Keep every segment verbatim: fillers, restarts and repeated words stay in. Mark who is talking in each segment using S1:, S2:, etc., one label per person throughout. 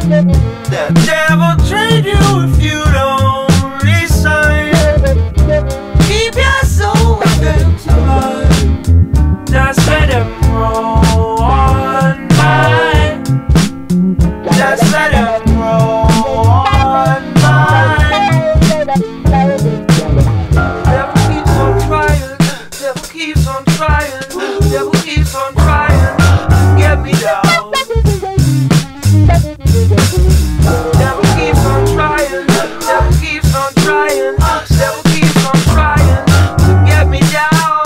S1: The devil trade you if you don't resign. Keep your soul within time. Just let him roll on by. Just let him roll on by. Devil keeps on trying. Devil keeps on trying. Devil keeps on trying to get me down. Devil keeps on trying. Devil keeps on trying. Devil keeps on trying to get me down.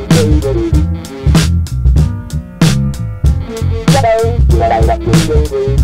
S2: Bye.